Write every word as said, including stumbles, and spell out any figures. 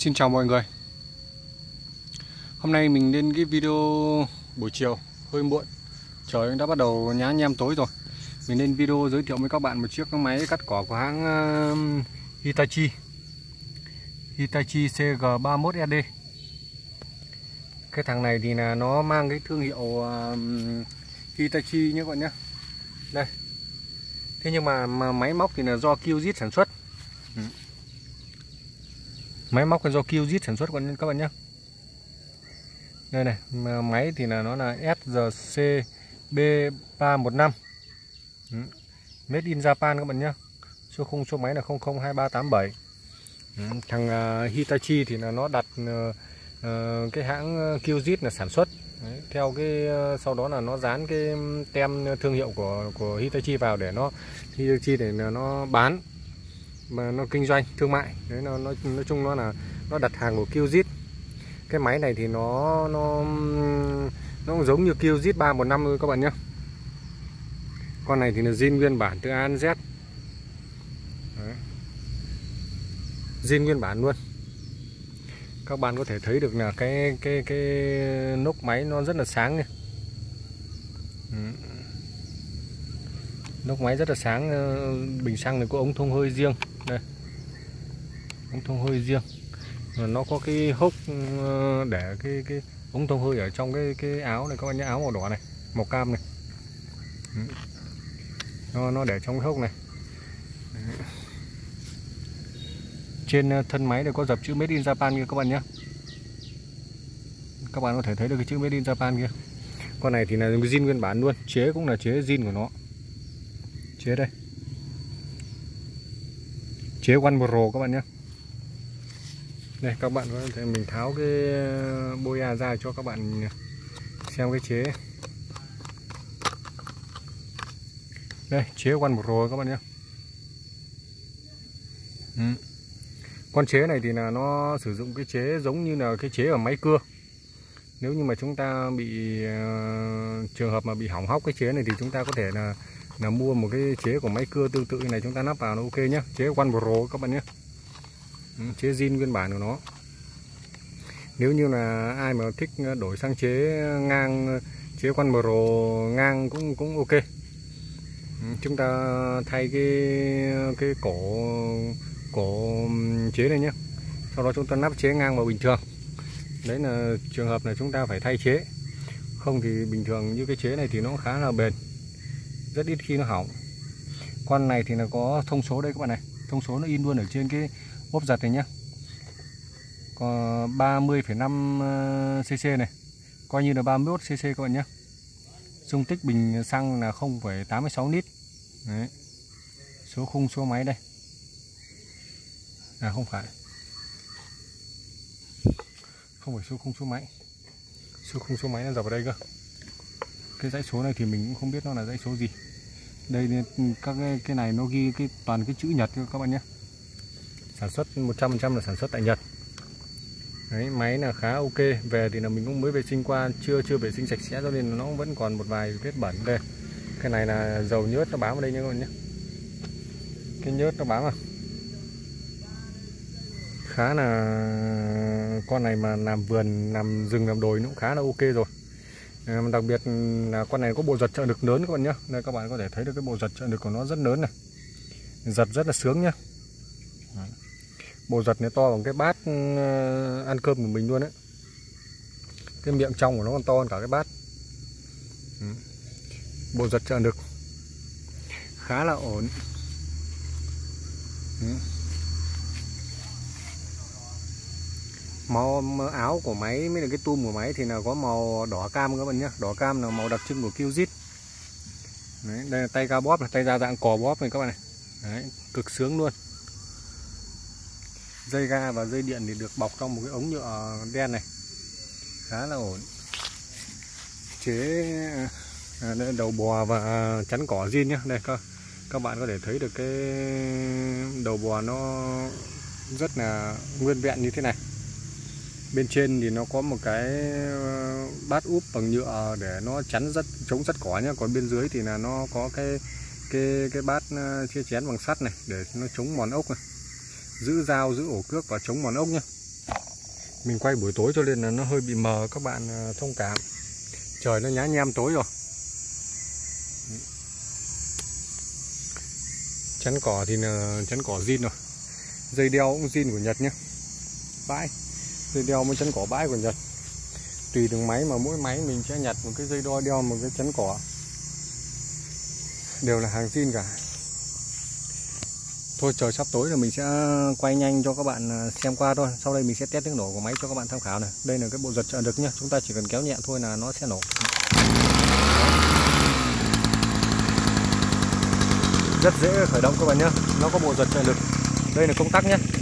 Xin chào mọi người. Hôm nay mình lên cái video buổi chiều hơi muộn, trời đã bắt đầu nhá nhem tối rồi. Mình lên video giới thiệu với các bạn một chiếc máy cắt cỏ của hãng uh, Hitachi Hitachi C G ba mươi mốt S D. Cái thằng này thì là nó mang cái thương hiệu uh, Hitachi nhé các bạn nhé. Đây. Thế nhưng mà, mà máy móc thì là do Kyojit sản xuất. Ừ. Máy móc là do Kyojit sản xuất các bạn nhé. Đây này, máy thì là nó là S G C B ba một năm. Ừ. Made in Japan các bạn nhé. Số khung số máy là không không hai ba tám bảy. Ừ. Thằng uh, Hitachi thì là nó đặt uh, uh, cái hãng Kyojit là sản xuất. Đấy, theo cái uh, sau đó là nó dán cái tem thương hiệu của của Hitachi vào để nó Hitachi để nó bán mà nó kinh doanh thương mại. Đấy, nó, nó nói chung nó là nó đặt hàng của Kyojit. Cái máy này thì nó nó nó cũng giống như Kyojit ba một năm thôi các bạn nhé. Con này thì là zin nguyên bản từ A đến Z. Đấy. Zin nguyên bản luôn. Các bạn có thể thấy được là cái cái cái nóc máy nó rất là sáng này. Ừ. Nóc máy rất là sáng, bình xăng này có ống thông hơi riêng đây, ống thông hơi riêng. Nó có cái hốc để cái cái ống thông hơi ở trong cái cái áo này các bạn nhé, áo màu đỏ này, màu cam này. Nó nó để trong cái hốc này. Trên thân máy này có dập chữ Made in Japan kia các bạn nhé. Các bạn có thể thấy được cái chữ Made in Japan kia. Con này thì là zin nguyên bản luôn, chế cũng là chế zin của nó. Chế đây. Chế One Pro các bạn nhé. Đây các bạn có thể mình tháo cái boya ra cho các bạn xem cái chế. Đây, chế One Pro các bạn nhé. Ừ. Con chế này thì là nó sử dụng cái chế giống như là cái chế ở máy cưa. Nếu như mà chúng ta bị uh, trường hợp mà bị hỏng hóc cái chế này thì chúng ta có thể là là mua một cái chế của máy cưa tương tự như này, chúng ta lắp vào nó ok nhé. Chế One Pro các bạn nhé. Ừ, chế zin nguyên bản của nó. Nếu như là ai mà thích đổi sang chế ngang, chế One Pro ngang cũng cũng ok. Ừ, chúng ta thay cái cái cổ cổ chế này nhé. Sau đó chúng ta lắp chế ngang vào bình thường. Đấy là trường hợp là chúng ta phải thay chế. Không thì bình thường như cái chế này thì nó khá là bền, rất ít khi nó hỏng. Con này thì là có thông số đây các bạn này, thông số nó in luôn ở trên cái ốp giật này nhé. Có ba mươi phẩy năm cc này, coi như là ba mươi mốt cc các bạn nhé. Dung tích bình xăng là không phẩy tám mươi sáu lít. Đấy. Số khung số máy đây. À không phải. Không phải số khung số máy. Số khung số máy nó dập vào đây cơ. Cái dãy số này thì mình cũng không biết nó là dãy số gì. Đây các cái, cái này nó ghi cái toàn cái chữ Nhật các bạn nhé. Sản xuất một trăm phần trăm là sản xuất tại Nhật. Đấy, máy là khá ok. Về thì là mình cũng mới vệ sinh qua, chưa chưa vệ sinh sạch sẽ cho nên nó vẫn còn một vài vết bẩn đây. Cái này là dầu nhớt nó bám vào đây nha các bạn nhé. Cái nhớt nó bám à. Khá là con này mà làm vườn, làm rừng, làm đồi nó cũng khá là ok rồi. À, đặc biệt là con này có bộ giật trợ lực lớn các bạn nhé. Đây các bạn có thể thấy được cái bộ giật trợ lực của nó rất lớn này. Giật rất là sướng nhá. Bộ giật này to bằng cái bát uh, ăn cơm của mình luôn đấy. Cái miệng trong của nó còn to hơn cả cái bát. Ừ. Bộ giật trợ lực khá là ổn. Ừ. Màu áo của máy với là cái tum của máy thì là có màu đỏ cam các bạn nhé. Đỏ cam là màu đặc trưng của Kyojit. Đấy, đây là tay ga bóp này, tay ra dạng cò bóp này các bạn này. Đấy, cực sướng luôn. Dây ga và dây điện thì được bọc trong một cái ống nhựa đen này, khá là ổn. Chế à, đầu bò và chắn cỏ zin nhé. Đây các các bạn có thể thấy được cái đầu bò nó rất là nguyên vẹn như thế này. Bên trên thì nó có một cái bát úp bằng nhựa để nó chắn rất chống sắt cỏ nhé. Còn bên dưới thì là nó có cái cái cái bát chia chén bằng sắt này để nó chống mòn ốc này, giữ dao, giữ ổ cước và chống mòn ốc nhé. Mình quay buổi tối cho nên là nó hơi bị mờ, các bạn thông cảm. Trời nó nhá nhem tối rồi. Chắn cỏ thì là chắn cỏ zin rồi. Dây đeo cũng zin của Nhật nhé. Bãi. Dây đeo mới chắn cỏ bãi của Nhật. Tùy từng máy mà mỗi máy mình sẽ nhặt một cái dây đo đeo một cái chắn cỏ. Đều là hàng zin cả. Thôi trời sắp tối rồi, mình sẽ quay nhanh cho các bạn xem qua thôi. Sau đây mình sẽ test tiếng nổ của máy cho các bạn tham khảo này. Đây là cái bộ giật trợ lực nhá. Chúng ta chỉ cần kéo nhẹ thôi là nó sẽ nổ. Rất dễ khởi động các bạn nhé. Nó có bộ giật trợ lực. Đây là công tắc nhé.